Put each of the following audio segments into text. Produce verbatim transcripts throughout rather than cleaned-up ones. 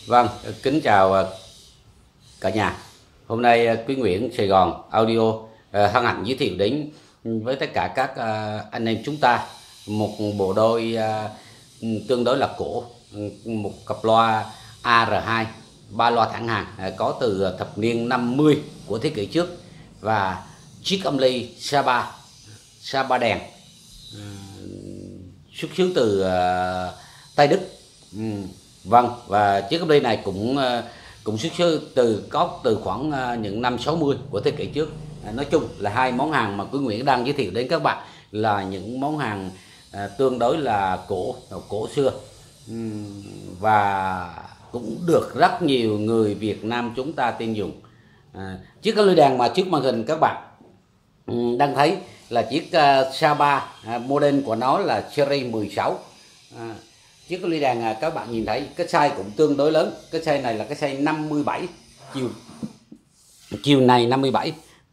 Vâng, kính chào cả nhà. Hôm nay Quý Nguyễn Sài Gòn Audio hân hạnh giới thiệu đến với tất cả các anh em chúng ta một bộ đôi tương đối là cổ, một cặp loa A R hai, ba loa thẳng hàng có từ thập niên năm mươi của thế kỷ trước, và chiếc âm ly Saba Saba đèn xuất xứ từ Tây Đức. Vâng, và chiếc âm ly này cũng cũng xuất xứ từ có từ khoảng những năm sáu mươi của thế kỷ trước. Nói chung là hai món hàng mà Quý Nguyễn đang giới thiệu đến các bạn là những món hàng tương đối là cổ cổ xưa, và cũng được rất nhiều người Việt Nam chúng ta tin dùng. À, chiếc âm ly đèn mà trước màn hình các bạn đang thấy là chiếc uh, Saba, uh, model của nó là series mười sáu. À, chiếc ly đèn uh, các bạn nhìn thấy cái size cũng tương đối lớn. Cái size này là cái size năm mươi bảy, chiều chiều này năm mươi bảy.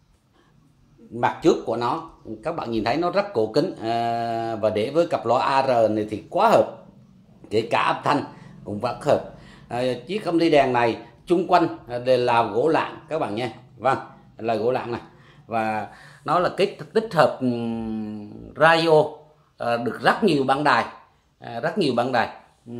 Mặt trước của nó các bạn nhìn thấy nó rất cổ kính, à, và để với cặp loa A R này thì quá hợp, kể cả âm thanh cũng rất hợp. À, chiếc âm ly đèn này chung quanh đều là gỗ lạng các bạn nha. Vâng, là gỗ lạng này, và nó là cái tích hợp radio, à, được rất nhiều băng đài, à, rất nhiều băng đài,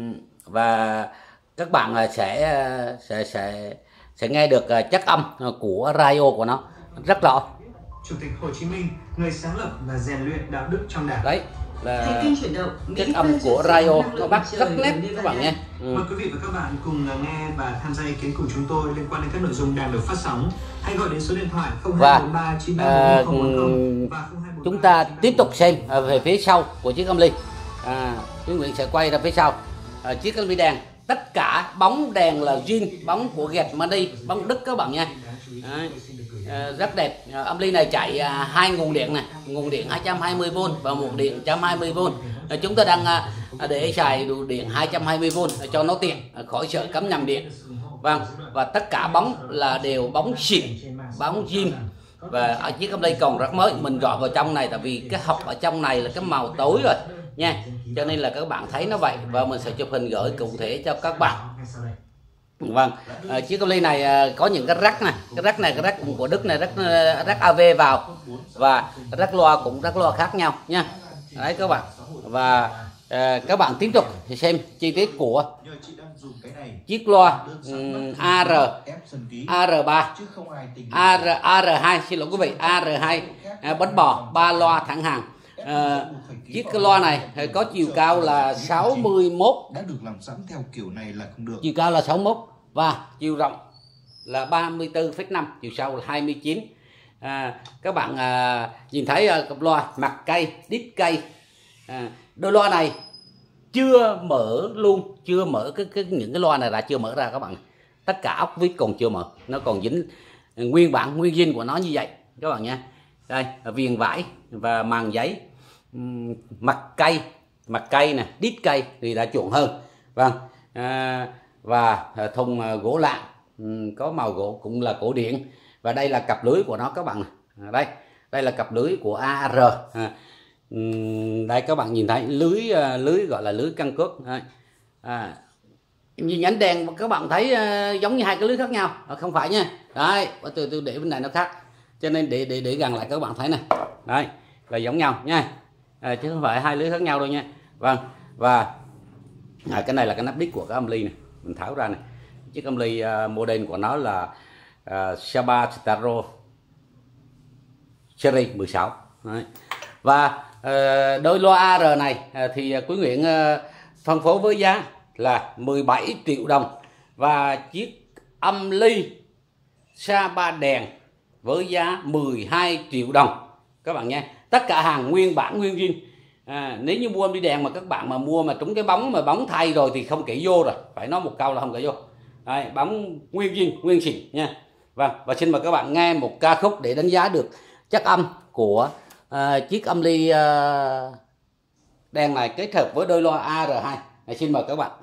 và các bạn sẽ sẽ sẽ sẽ nghe được chất âm của radio của nó rất rõ. Chủ tịch Hồ Chí Minh, người sáng lập và rèn luyện đạo đức trong Đảng. Đấy là chất âm của radio, nó bắt rất nét các bạn nhé. Ừ. Mời quý vị và các bạn cùng nghe và tham gia ý kiến cùng chúng tôi liên quan đến các nội dung đang được phát sóng. Hãy gọi đến số điện thoại không hai bốn ba chín ba bốn không một không và không hai bốn ba. Chúng ta tiếp tục xem về phía sau của chiếc âm ly. À, Quý Nguyễn sẽ quay ra phía sau. À, chiếc âm ly đèn, tất cả bóng đèn là zin, bóng của Gệt Mani, bóng Đức các bạn nha. Đấy. À, rất đẹp. À, âm ly này chạy à, hai nguồn điện này, nguồn điện hai trăm hai mươi vôn và một điện một trăm hai mươi vôn. À, chúng ta đang à, để xài đủ điện hai trăm hai mươi vôn cho nó tiện, à, khỏi sợ cắm nhầm điện. Vâng, và tất cả bóng là đều bóng xịn, bóng zin, và ở chiếc âm ly còn rất mới. Mình gọi vào trong này tại vì cái hộp ở trong này là cái màu tối rồi nha, cho nên là các bạn thấy nó vậy, và mình sẽ chụp hình gửi cụ thể cho các bạn. Vâng, à, chiếc âm ly này à, có những cái rắc này, cái rắc này, cái rắc của Đức này, rắc rắc a vê vào, và rắc loa cũng rắc loa khác nhau nha. Đấy các bạn, và à, các bạn tiếp tục thì xem chi tiết của chiếc loa um, A R A R ba A R A R hai, xin lỗi quý vị, A R hai, à, bánh bò ba loa thẳng hàng. À, chiếc cái loa này có chiều cao là sáu mươi mốt, đã được làm sẵn theo kiểu này là không được. Chiều cao là sáu mươi mốt và chiều rộng là ba mươi tư phẩy năm, chiều sâu là hai mươi chín. À, các bạn à, nhìn thấy à, cặp loa mặt cây, đít cây. À, đôi loa này chưa mở luôn, chưa mở cái, cái những cái loa này là chưa mở ra các bạn. Tất cả ốc vít còn chưa mở, nó còn dính nguyên bản nguyên zin của nó như vậy các bạn nha. Đây, viền vải và màng giấy, mặt cây, mặt cây nè, đít cây thì đã chuộng hơn. Vâng, à, và thùng gỗ lạng, có màu gỗ cũng là cổ điển, và đây là cặp lưới của nó các bạn. À, đây, đây là cặp lưới của A R. À, đây các bạn nhìn thấy lưới, lưới gọi là lưới căn cước. À, như nhánh đèn các bạn thấy uh, giống như hai cái lưới khác nhau, à, không phải nha. Đấy, tôi tôi để bên này nó khác, cho nên để để để gần lại các bạn thấy này. Đây là giống nhau nha, à, chứ không phải hai lưới khác nhau đâu nha. Vâng, và à, cái này là cái nắp đít của cái âm ly này, mình tháo ra này. Chiếc âm ly uh, model của nó là uh, Saba Staro series mười sáu. Đấy. Và uh, đôi loa A R này uh, thì uh, Quý Nguyễn uh, phân phối với giá là mười bảy triệu đồng, và chiếc âm ly Saba đèn với giá mười hai triệu đồng các bạn nha. Tất cả hàng nguyên bản nguyên zin. À, nếu như mua âm ly đèn mà các bạn mà mua mà trúng cái bóng mà bóng thay rồi thì không kể vô rồi, phải nói một câu là không kể vô. Đấy, bóng nguyên zin, nguyên xịn nha. Vâng, và xin mời các bạn nghe một ca khúc để đánh giá được chất âm của uh, chiếc âm ly uh, đèn này kết hợp với đôi loa A R hai. Này, xin mời các bạn.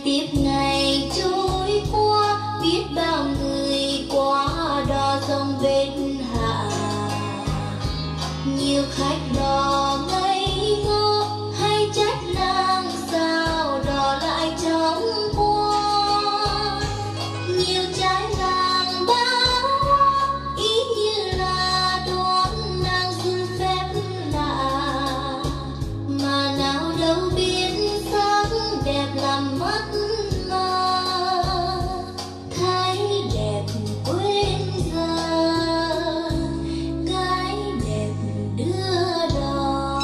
tiếp ngày trôi qua, biết bao người qua đò sông bên hạ. Nhiều khách đò ngây ngô hay trách nàng sao đò lại trống qua. Nhiều trái vàng bao ý như là đón nàng xin phép lạ, mà nào đâu biết sắc đẹp làm mất mơ, thấy đẹp quên giờ gái đẹp đưa đò.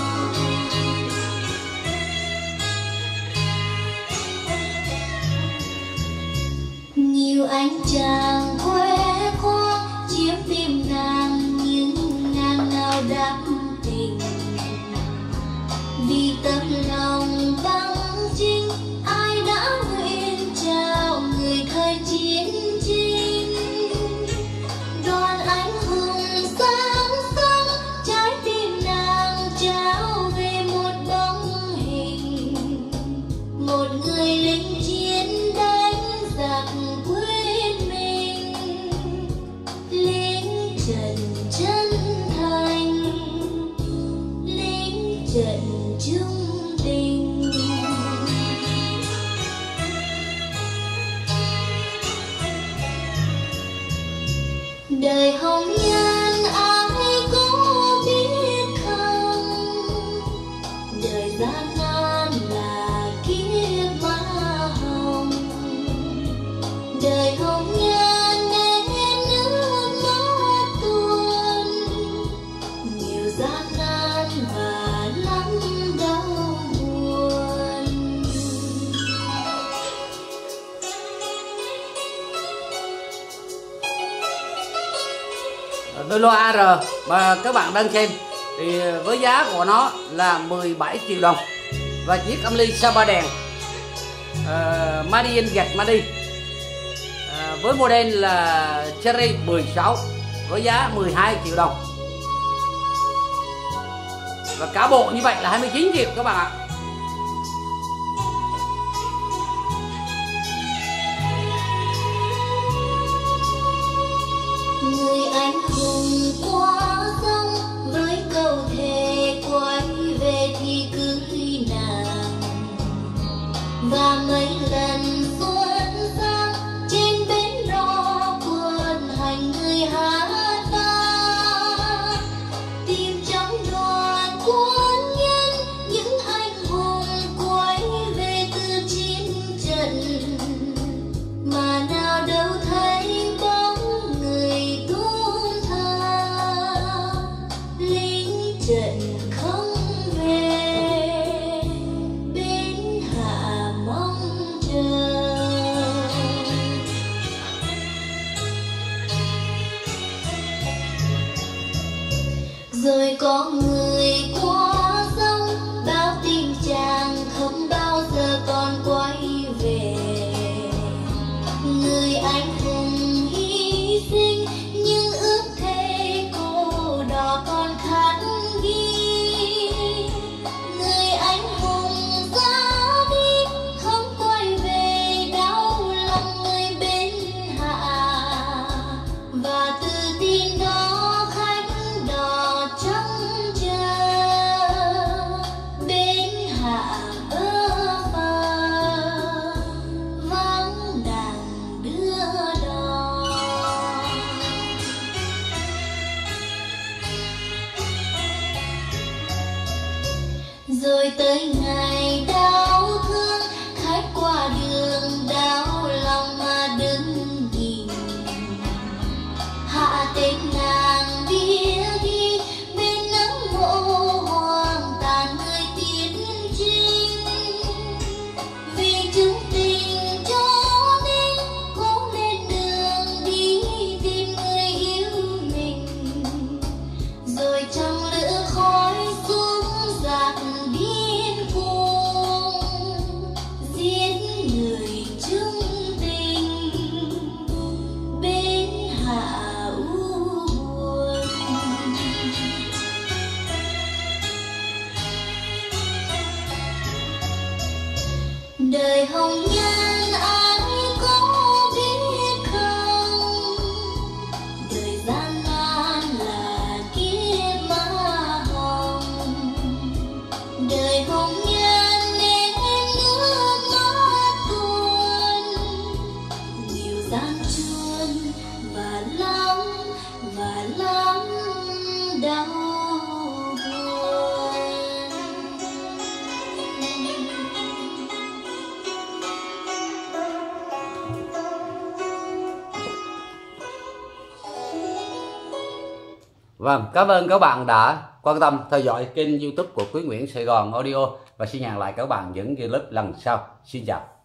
Nhiều anh chàng khoe khoang chiếm tim nàng, nhưng nàng nào đắm tình vì tấm lòng vắng chinh. Ai đã nguyện trao người thời chiến chinh, đoàn anh hùng sáng sáng trái tim nàng trao về một bóng hình, một người lính chiến đánh giặc quên mình, lính trần chân thành, lính trần trung tình. Đời hồng nhan ai có biết không, đời gian nan là kiếp má hồng. Đời hồng nhan nên nước mắt tuôn, nhiều gian nan và lắm đau buồn. Đôi loa a rờ mà các bạn đang xem thì với giá của nó là mười bảy triệu đồng, và chiếc âm ly Sapa đèn uh, Made gạch Made uh, với model là Cherry mười sáu với giá mười hai triệu đồng, và cả bộ như vậy là hai mươi chín triệu các bạn ạ. Người anh hùng qua sông với câu thề quay về thì cưới nàng, và mấy lần xuân sang trên bến đò quân hành người hát vang, tìm trong đoàn quân nhân những anh hùng quay về từ chiến trận, mà nào đâu thấy bóng người tuôn tha, lính trận không về bên hạ mong chờ. Rồi có người qua sông báo tin chàng không bao giờ còn quay về, người anh hùng hy sinh nhưng ước thề cô đò còn khắc ghi. Người anh hùng ra đi không quay về, đau lòng người bên hạ, và từ tin đó khách đò trông chờ bên hạ bơ vơ vắng đàn đưa đò. Rồi tới ngày đau thương, khách qua đường đau lòng mà đứng nhìn, hạ tên nàng bia ghi bên nắng mộ hoang tàn người tiến chinh. Vì chứng tình cho nên cố lên đường đi tìm người yêu mình, rồi trong lửa khói xuống giặc điên cuồng, giết người chung tình bên hạ u buồn. Đời hồng đời hồng nhan nên nước mắt tuôn, nhiều gian truân và lắm và lắm đau buồn. Vâng, cảm ơn các bạn đã quan tâm theo dõi kênh YouTube của Quý Nguyễn Sài Gòn Audio, và xin hẹn lại các bạn những clip lần sau. Xin chào.